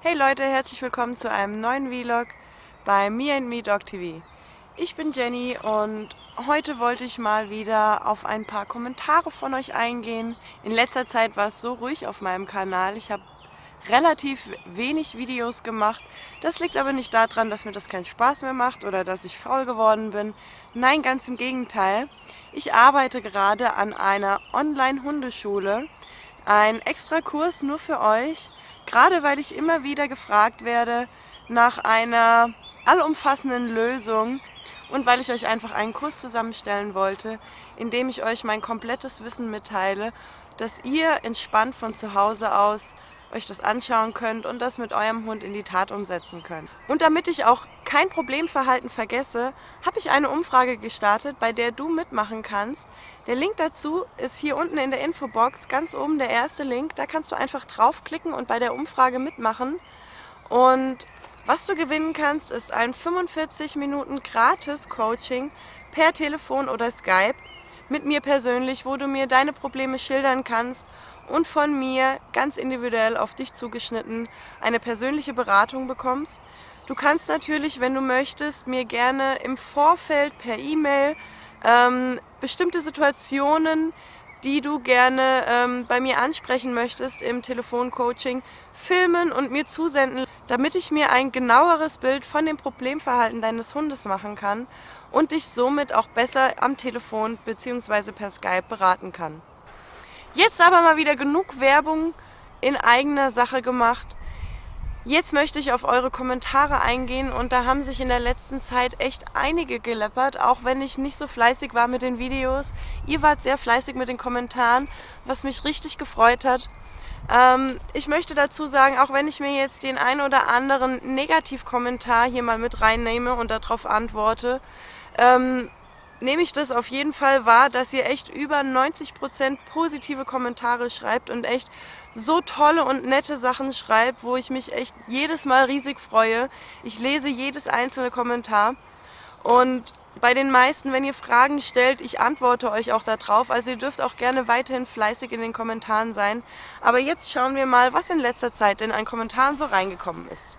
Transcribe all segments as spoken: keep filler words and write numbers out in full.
Hey Leute, herzlich willkommen zu einem neuen Vlog bei Me and Me Dog T V. Ich bin Jenny und heute wollte ich mal wieder auf ein paar Kommentare von euch eingehen. In letzter Zeit war es so ruhig auf meinem Kanal. Ich habe relativ wenig Videos gemacht. Das liegt aber nicht daran, dass mir das keinen Spaß mehr macht oder dass ich faul geworden bin. Nein, ganz im Gegenteil. Ich arbeite gerade an einer Online-Hundeschule. Ein extra Kurs nur für euch, gerade weil ich immer wieder gefragt werde nach einer allumfassenden Lösung und weil ich euch einfach einen Kurs zusammenstellen wollte, in dem ich euch mein komplettes Wissen mitteile, dass ihr entspannt von zu Hause aus euch das anschauen könnt und das mit eurem Hund in die Tat umsetzen könnt. Und damit ich auch kein Problemverhalten vergesse, habe ich eine Umfrage gestartet, bei der du mitmachen kannst. Der Link dazu ist hier unten in der Infobox, ganz oben der erste Link. Da kannst du einfach draufklicken und bei der Umfrage mitmachen. Und was du gewinnen kannst, ist ein fünfundvierzig Minuten Gratis-Coaching per Telefon oder Skype mit mir persönlich, wo du mir deine Probleme schildern kannst und von mir ganz individuell auf dich zugeschnitten eine persönliche Beratung bekommst. Du kannst natürlich, wenn du möchtest, mir gerne im Vorfeld per E-Mail ähm, bestimmte Situationen, die du gerne ähm, bei mir ansprechen möchtest im Telefoncoaching, filmen und mir zusenden, damit ich mir ein genaueres Bild von dem Problemverhalten deines Hundes machen kann und dich somit auch besser am Telefon bzw. per Skype beraten kann. Jetzt aber mal wieder genug Werbung in eigener Sache gemacht. Jetzt möchte ich auf eure Kommentare eingehen und da haben sich in der letzten Zeit echt einige geleppert, auch wenn ich nicht so fleißig war mit den Videos. Ihr wart sehr fleißig mit den Kommentaren, was mich richtig gefreut hat. Ähm, ich möchte dazu sagen, auch wenn ich mir jetzt den ein oder anderen Negativkommentar hier mal mit reinnehme und darauf antworte, ähm, nehme ich das auf jeden Fall wahr, dass ihr echt über neunzig Prozent positive Kommentare schreibt und echt so tolle und nette Sachen schreibt, wo ich mich echt jedes Mal riesig freue. Ich lese jedes einzelne Kommentar und bei den meisten, wenn ihr Fragen stellt, ich antworte euch auch darauf. Also ihr dürft auch gerne weiterhin fleißig in den Kommentaren sein. Aber jetzt schauen wir mal, was in letzter Zeit denn an Kommentaren so reingekommen ist.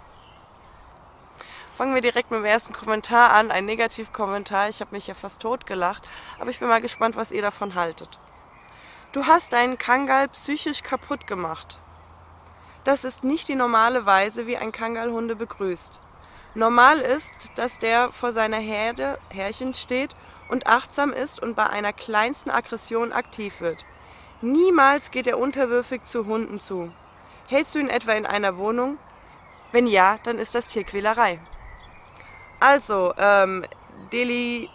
Fangen wir direkt mit dem ersten Kommentar an, ein Negativkommentar. Ich habe mich ja fast tot gelacht, aber ich bin mal gespannt, was ihr davon haltet. Du hast deinen Kangal psychisch kaputt gemacht. Das ist nicht die normale Weise, wie ein Kangal Hunde begrüßt. Normal ist, dass der vor seiner Herde, Herrchen steht und achtsam ist und bei einer kleinsten Aggression aktiv wird. Niemals geht er unterwürfig zu Hunden zu. Hältst du ihn etwa in einer Wohnung? Wenn ja, dann ist das Tierquälerei. Also, ähm, Deli,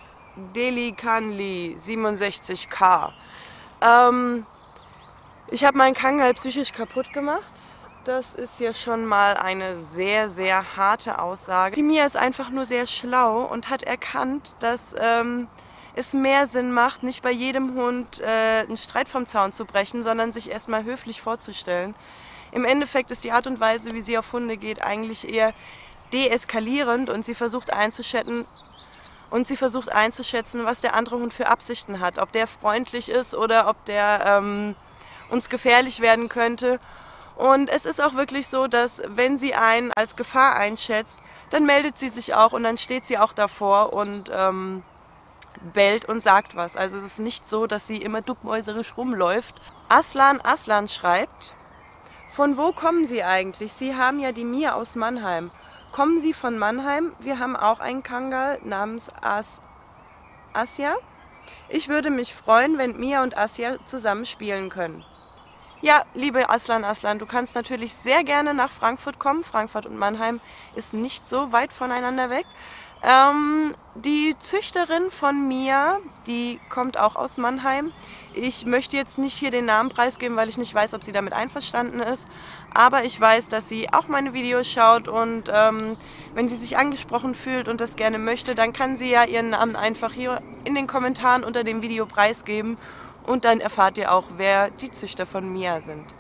Delikanli siebenundsechzig K. Ähm, ich habe meinen Kangal psychisch kaputt gemacht. Das ist ja schon mal eine sehr, sehr harte Aussage. Die Mia ist einfach nur sehr schlau und hat erkannt, dass ähm, es mehr Sinn macht, nicht bei jedem Hund äh, einen Streit vom Zaun zu brechen, sondern sich erstmal höflich vorzustellen. Im Endeffekt ist die Art und Weise, wie sie auf Hunde geht, eigentlich eher deeskalierend und sie versucht einzuschätzen, und sie versucht einzuschätzen, was der andere Hund für Absichten hat. Ob der freundlich ist oder ob der ähm, uns gefährlich werden könnte. Und es ist auch wirklich so, dass wenn sie einen als Gefahr einschätzt, dann meldet sie sich auch und dann steht sie auch davor und ähm, bellt und sagt was. Also es ist nicht so, dass sie immer duckmäuserisch rumläuft. Aslan Aslan schreibt: Von wo kommen Sie eigentlich? Sie haben ja die Mia aus Mannheim. Kommen Sie von Mannheim? Wir haben auch einen Kangal namens As Asja. Ich würde mich freuen, wenn Mia und Asja zusammen spielen können. Ja, liebe Aslan Aslan, du kannst natürlich sehr gerne nach Frankfurt kommen. Frankfurt und Mannheim ist nicht so weit voneinander weg. Ähm, die Züchterin von Mia, die kommt auch aus Mannheim. Ich möchte jetzt nicht hier den Namen preisgeben, weil ich nicht weiß, ob sie damit einverstanden ist. Aber ich weiß, dass sie auch meine Videos schaut und ähm, wenn sie sich angesprochen fühlt und das gerne möchte, dann kann sie ja ihren Namen einfach hier in den Kommentaren unter dem Video preisgeben und dann erfahrt ihr auch, wer die Züchter von Mia sind.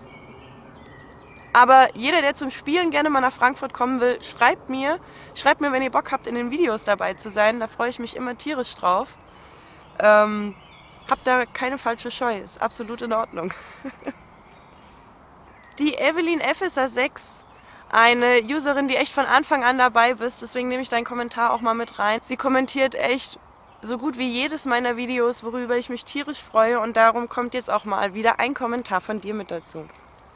Aber jeder, der zum Spielen gerne mal nach Frankfurt kommen will, schreibt mir, schreibt mir, wenn ihr Bock habt, in den Videos dabei zu sein. Da freue ich mich immer tierisch drauf. Ähm, habt da keine falsche Scheu, ist absolut in Ordnung. Die Evelyn Epheser sechs eine Userin, die echt von Anfang an dabei bist, deswegen nehme ich deinen Kommentar auch mal mit rein. Sie kommentiert echt so gut wie jedes meiner Videos, worüber ich mich tierisch freue, und darum kommt jetzt auch mal wieder ein Kommentar von dir mit dazu.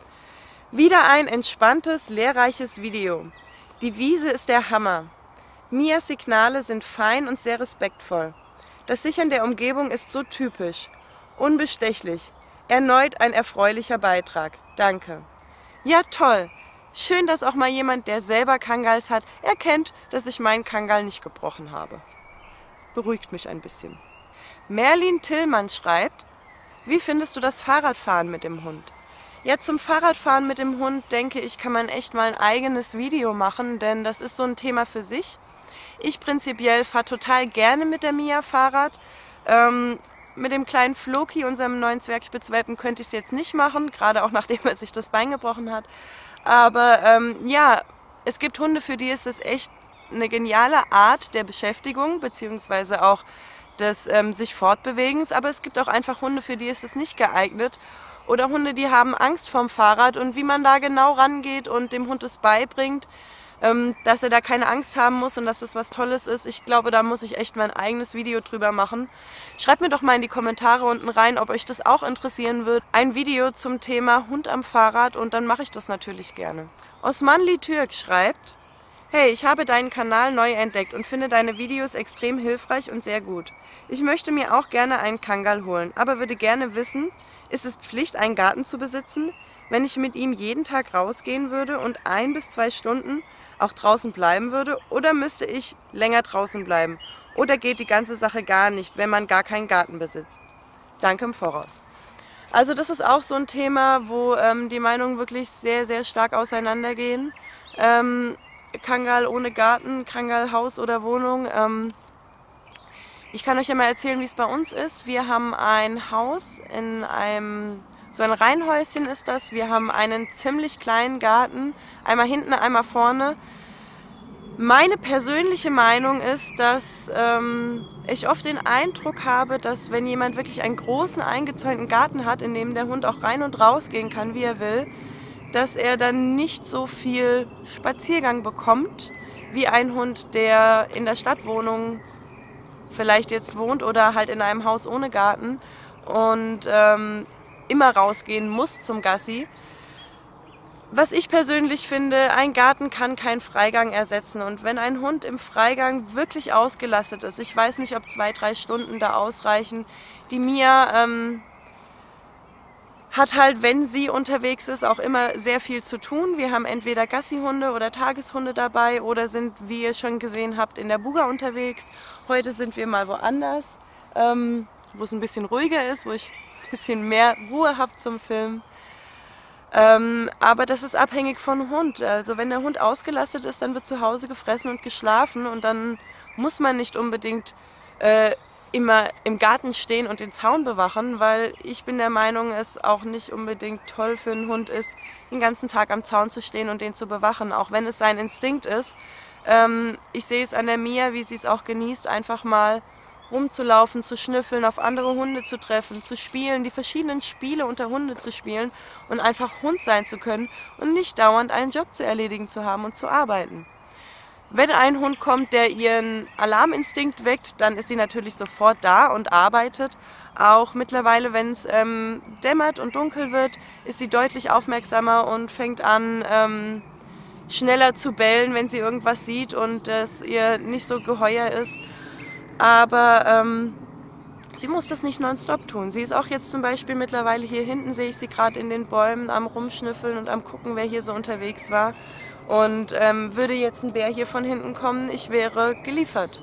Wieder ein entspanntes, lehrreiches Video. Die Wiese ist der Hammer. Mias Signale sind fein und sehr respektvoll. Das Sichern der Umgebung ist so typisch. Unbestechlich. Erneut ein erfreulicher Beitrag. Danke. Ja, toll. Schön, dass auch mal jemand, der selber Kangals hat, erkennt, dass ich meinen Kangal nicht gebrochen habe. Beruhigt mich ein bisschen. Merlin Tillmann schreibt: Wie findest du das Fahrradfahren mit dem Hund? Ja, zum Fahrradfahren mit dem Hund, denke ich, kann man echt mal ein eigenes Video machen, denn das ist so ein Thema für sich. Ich prinzipiell fahre total gerne mit der Mia Fahrrad. Ähm, mit dem kleinen Floki, unserem neuen Zwergspitzwelpen, könnte ich es jetzt nicht machen, gerade auch nachdem er sich das Bein gebrochen hat. Aber ähm, ja, es gibt Hunde, für die ist es echt eine geniale Art der Beschäftigung, beziehungsweise auch des ähm, sich Fortbewegens. Aber es gibt auch einfach Hunde, für die ist es nicht geeignet. Oder Hunde, die haben Angst vorm Fahrrad, und wie man da genau rangeht und dem Hund es beibringt, ähm, dass er da keine Angst haben muss und dass das was Tolles ist. Ich glaube, da muss ich echt mein eigenes Video drüber machen. Schreibt mir doch mal in die Kommentare unten rein, ob euch das auch interessieren wird. Ein Video zum Thema Hund am Fahrrad, und dann mache ich das natürlich gerne. Osmanli Türk schreibt: Hey, ich habe deinen Kanal neu entdeckt und finde deine Videos extrem hilfreich und sehr gut. Ich möchte mir auch gerne einen Kangal holen, aber würde gerne wissen, ist es Pflicht, einen Garten zu besitzen, wenn ich mit ihm jeden Tag rausgehen würde und ein bis zwei Stunden auch draußen bleiben würde, oder müsste ich länger draußen bleiben? Oder geht die ganze Sache gar nicht, wenn man gar keinen Garten besitzt? Danke im Voraus. Also das ist auch so ein Thema, wo ähm, die Meinungen wirklich sehr, sehr stark auseinandergehen. Ähm, Kangal ohne Garten, Kangal Haus oder Wohnung. Ähm, ich kann euch ja mal erzählen, wie es bei uns ist. Wir haben ein Haus in einem, so ein Reihenhäuschen ist das. Wir haben einen ziemlich kleinen Garten, einmal hinten, einmal vorne. Meine persönliche Meinung ist, dass ähm, ich oft den Eindruck habe, dass wenn jemand wirklich einen großen eingezäunten Garten hat, in dem der Hund auch rein und raus gehen kann, wie er will, dass er dann nicht so viel Spaziergang bekommt, wie ein Hund, der in der Stadtwohnung vielleicht jetzt wohnt oder halt in einem Haus ohne Garten und ähm, immer rausgehen muss zum Gassi. Was ich persönlich finde, ein Garten kann keinen Freigang ersetzen, und wenn ein Hund im Freigang wirklich ausgelastet ist, ich weiß nicht, ob zwei, drei Stunden da ausreichen, die Mia ähm, hat halt, wenn sie unterwegs ist, auch immer sehr viel zu tun. Wir haben entweder Gassihunde oder Tageshunde dabei oder sind, wie ihr schon gesehen habt, in der Buga unterwegs. Heute sind wir mal woanders, ähm, wo es ein bisschen ruhiger ist, wo ich ein bisschen mehr Ruhe habe zum Filmen. Ähm, aber das ist abhängig vom Hund. Also wenn der Hund ausgelastet ist, dann wird zu Hause gefressen und geschlafen, und dann muss man nicht unbedingt äh, immer im Garten stehen und den Zaun bewachen, weil ich bin der Meinung, es auch nicht unbedingt toll für einen Hund ist, den ganzen Tag am Zaun zu stehen und den zu bewachen, auch wenn es sein Instinkt ist. Ähm, ich sehe es an der Mia, wie sie es auch genießt, einfach mal rumzulaufen, zu schnüffeln, auf andere Hunde zu treffen, zu spielen, die verschiedenen Spiele unter Hunde zu spielen und einfach Hund sein zu können und nicht dauernd einen Job zu erledigen zu haben und zu arbeiten. Wenn ein Hund kommt, der ihren Alarminstinkt weckt, dann ist sie natürlich sofort da und arbeitet. Auch mittlerweile, wenn es ähm, dämmert und dunkel wird, ist sie deutlich aufmerksamer und fängt an, ähm, schneller zu bellen, wenn sie irgendwas sieht und es ihr nicht so geheuer ist. Aber ähm, sie muss das nicht nonstop tun. Sie ist auch jetzt zum Beispiel mittlerweile hier hinten, sehe ich sie gerade in den Bäumen am Rumschnüffeln und am Gucken, wer hier so unterwegs war. Und ähm, würde jetzt ein Bär hier von hinten kommen, ich wäre geliefert.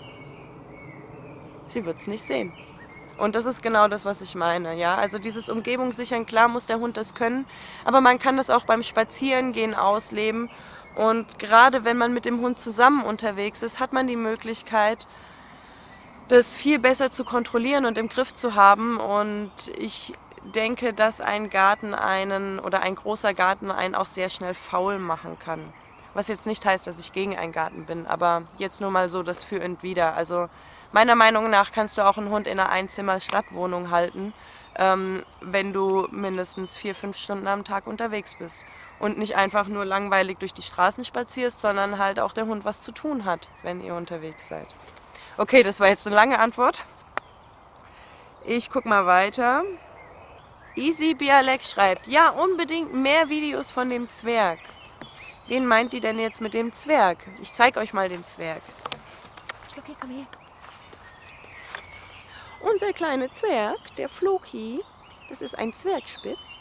Sie wird es nicht sehen. Und das ist genau das, was ich meine. Ja? Also dieses Umgebungssichern, klar muss der Hund das können, aber man kann das auch beim Spazierengehen ausleben. Und gerade wenn man mit dem Hund zusammen unterwegs ist, hat man die Möglichkeit, das viel besser zu kontrollieren und im Griff zu haben. Und ich denke, dass ein Garten einen oder ein großer Garten einen auch sehr schnell faul machen kann. Was jetzt nicht heißt, dass ich gegen einen Garten bin, aber jetzt nur mal so das Für und Wider. Also meiner Meinung nach kannst du auch einen Hund in einer Einzimmer-Stadtwohnung halten, ähm, wenn du mindestens vier, fünf Stunden am Tag unterwegs bist. und nicht einfach nur langweilig durch die Straßen spazierst, sondern halt auch der Hund was zu tun hat, wenn ihr unterwegs seid. Okay, das war jetzt eine lange Antwort. Ich guck mal weiter. Easy Bialek schreibt, ja, unbedingt mehr Videos von dem Zwerg. Wen meint die denn jetzt mit dem Zwerg? Ich zeige euch mal den Zwerg. Floki, komm her. Unser kleiner Zwerg, der Floki, das ist ein Zwergspitz.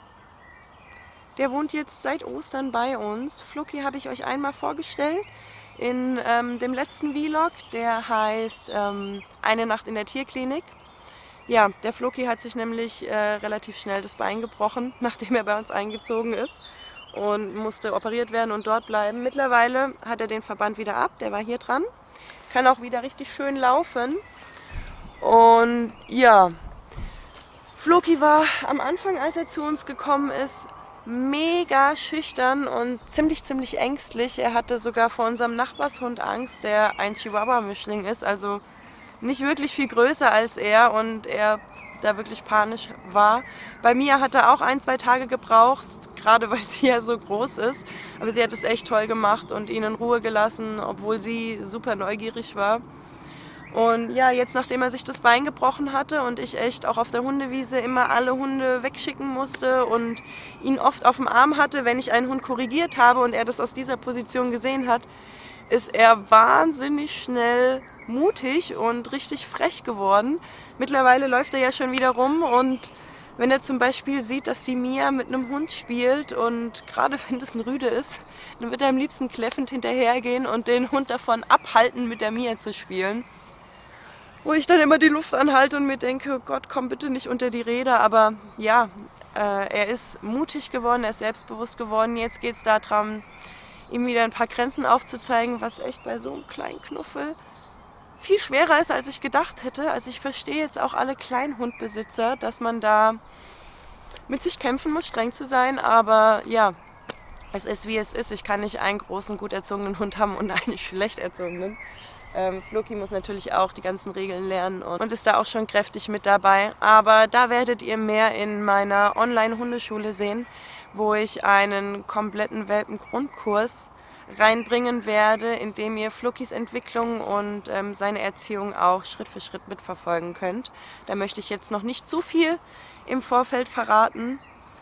Der wohnt jetzt seit Ostern bei uns. Floki habe ich euch einmal vorgestellt in ähm, dem letzten Vlog. Der heißt ähm, Eine Nacht in der Tierklinik. Ja, der Floki hat sich nämlich äh, relativ schnell das Bein gebrochen, nachdem er bei uns eingezogen ist und musste operiert werden und dort bleiben. Mittlerweile hat er den Verband wieder ab, der war hier dran. Kann auch wieder richtig schön laufen. Und ja, Floki war am Anfang, als er zu uns gekommen ist, mega schüchtern und ziemlich, ziemlich ängstlich. Er hatte sogar vor unserem Nachbarshund Angst, der ein Chihuahua-Mischling ist, also nicht wirklich viel größer als er und er da wirklich panisch war. Bei Mia hat er auch ein, zwei Tage gebraucht, gerade weil sie ja so groß ist. Aber sie hat es echt toll gemacht und ihn in Ruhe gelassen, obwohl sie super neugierig war. Und ja, jetzt nachdem er sich das Bein gebrochen hatte und ich echt auch auf der Hundewiese immer alle Hunde wegschicken musste und ihn oft auf dem Arm hatte, wenn ich einen Hund korrigiert habe und er das aus dieser Position gesehen hat, ist er wahnsinnig schnell mutig und richtig frech geworden. Mittlerweile läuft er ja schon wieder rum und wenn er zum Beispiel sieht, dass die Mia mit einem Hund spielt und gerade wenn das ein Rüde ist, dann wird er am liebsten kläffend hinterhergehen und den Hund davon abhalten, mit der Mia zu spielen. Wo ich dann immer die Luft anhalte und mir denke, Gott, komm bitte nicht unter die Räder. Aber ja, äh, er ist mutig geworden, er ist selbstbewusst geworden. Jetzt geht es darum, ihm wieder ein paar Grenzen aufzuzeigen, was echt bei so einem kleinen Knuffel viel schwerer ist, als ich gedacht hätte. Also ich verstehe jetzt auch alle Kleinhundbesitzer, dass man da mit sich kämpfen muss, streng zu sein. Aber ja, es ist wie es ist. Ich kann nicht einen großen, gut erzogenen Hund haben und einen schlecht erzogenen. Ähm, Floki muss natürlich auch die ganzen Regeln lernen und, und ist da auch schon kräftig mit dabei. Aber da werdet ihr mehr in meiner Online-Hundeschule sehen, wo ich einen kompletten Welpengrundkurs reinbringen werde, in dem ihr Flokis Entwicklung und ähm, seine Erziehung auch Schritt für Schritt mitverfolgen könnt. Da möchte ich jetzt noch nicht zu viel im Vorfeld verraten.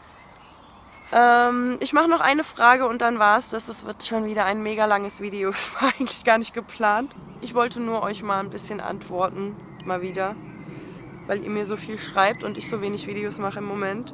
Ähm, ich mache noch eine Frage und dann war's das. Das wird schon wieder ein mega langes Video. Das war eigentlich gar nicht geplant. Ich wollte nur euch mal ein bisschen antworten, mal wieder, weil ihr mir so viel schreibt und ich so wenig Videos mache im Moment.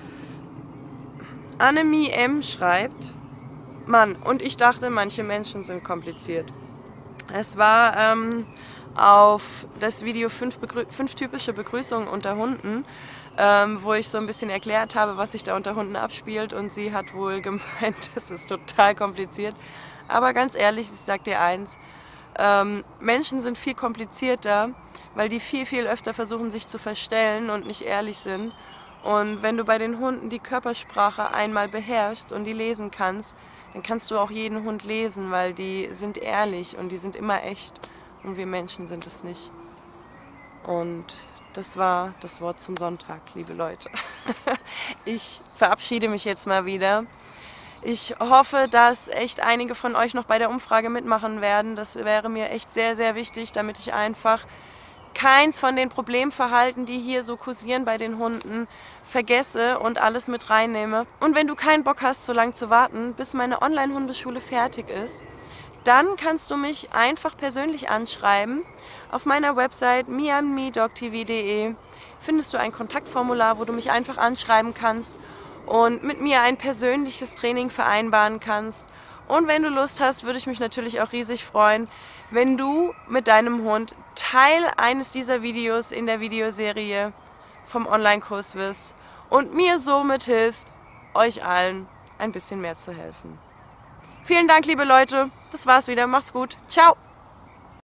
Annemie M. schreibt, Mann, und ich dachte, manche Menschen sind kompliziert. Es war ähm, auf das Video fünf, fünf typische Begrüßungen unter Hunden, ähm, wo ich so ein bisschen erklärt habe, was sich da unter Hunden abspielt und sie hat wohl gemeint, das ist total kompliziert. Aber ganz ehrlich, ich sag dir eins, ähm, Menschen sind viel komplizierter, weil die viel, viel öfter versuchen, sich zu verstellen und nicht ehrlich sind. Und wenn du bei den Hunden die Körpersprache einmal beherrschst und die lesen kannst, dann kannst du auch jeden Hund lesen, weil die sind ehrlich und die sind immer echt und wir Menschen sind es nicht. Und das war das Wort zum Sonntag, liebe Leute. Ich verabschiede mich jetzt mal wieder. Ich hoffe, dass echt einige von euch noch bei der Umfrage mitmachen werden. Das wäre mir echt sehr, sehr wichtig, damit ich einfach keins von den Problemverhalten, die hier so kursieren bei den Hunden, vergesse und alles mit reinnehme. Und wenn du keinen Bock hast, so lange zu warten, bis meine Online-Hundeschule fertig ist, dann kannst du mich einfach persönlich anschreiben. Auf meiner Website me and me dog t v punkt de findest du ein Kontaktformular, wo du mich einfach anschreiben kannst und mit mir ein persönliches Training vereinbaren kannst. Und wenn du Lust hast, würde ich mich natürlich auch riesig freuen, wenn du mit deinem Hund Teil eines dieser Videos in der Videoserie vom Online-Kurs wirst und mir somit hilfst, euch allen ein bisschen mehr zu helfen. Vielen Dank, liebe Leute. Das war's wieder. Macht's gut. Ciao.